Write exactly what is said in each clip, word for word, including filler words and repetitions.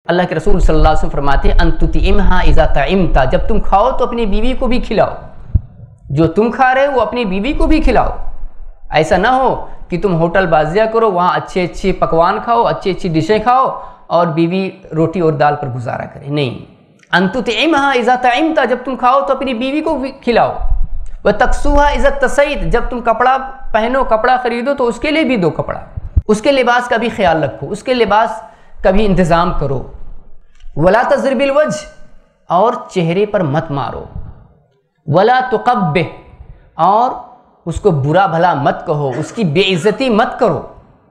اللہ کے رسول صلی اللہ علیہ وسلم فرماتے ہیں ان تطعمھا اذا طعمت، جب تم کھاؤ تو اپنی بیوی کو بھی کھلاؤ، جو تم کھا رہے ہو وہ اپنی بیوی کو بھی کھلاؤ۔ ایسا نہ ہو کہ تم ہوٹل بازیہ کرو، وہاں اچھے اچھے پکوان کھاؤ، اچھی اچھی ڈشیں کھاؤ اور بیوی روٹی اور دال پر گزارا کرے، نہیں۔ ان تطعمھا اذا طعمت، جب تم کھاؤ تو اپنی بیوی کو بھی کھلاؤ۔ وتکسوھا اذا اکتسیت، جب تم کپڑا پہنو، کپڑا خریدو تو اس کے لیے بھی دو کپڑا، اس کے لباس کا بھی خیال رکھو، اس کے لباس کا بھی انتظام کرو۔ ولا تضرب الوجہ، اور چہرے پر مت مارو۔ ولا تقبح، اور اس کو برا بھلا مت کہو، اس کی بے عزتی مت کرو۔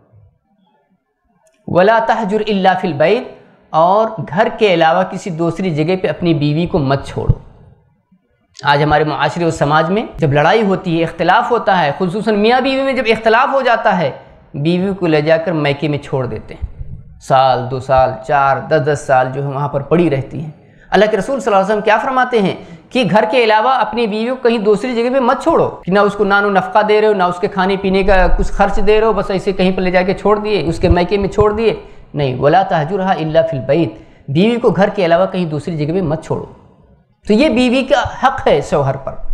ولا تہجر الا فی البیت، اور گھر کے علاوہ کسی دوسری جگہ پہ اپنی بیوی کو مت چھوڑو۔ آج ہمارے معاشرے اور سماج میں جب لڑائی ہوتی ہے، اختلاف ہوتا ہے، خصوصاً میاں بیوی میں جب اختلاف ہو جاتا ہے، بیوی کو لے جا کر میکے میں چھوڑ دیتے ہیں، سال دو سال چار دس دس سال جو ہے وہاں پر پڑی رہتی ہیں۔ اللہ کے رسول صلی اللہ علیہ وسلم کیا فرماتے ہیں کہ گھر کے علاوہ اپنی بیوی کو کہیں دوسری جگہ پہ مت چھوڑو، کہ نہ اس کو نان و نفقہ دے رہے ہو، نہ اس کے کھانے پینے کا کچھ خرچ دے رہے ہو، بس ایسے کہیں پر لے جا کے چھوڑ دیے، اس کے میکے میں چھوڑ دیے، نہیں۔ ولا تہجرھا الا فی البیت، بیوی کو گھر کے علاوہ کہیں دوسری جگہ پہ مت چھوڑو۔ تو یہ بیوی کا حق ہے شوہر پر۔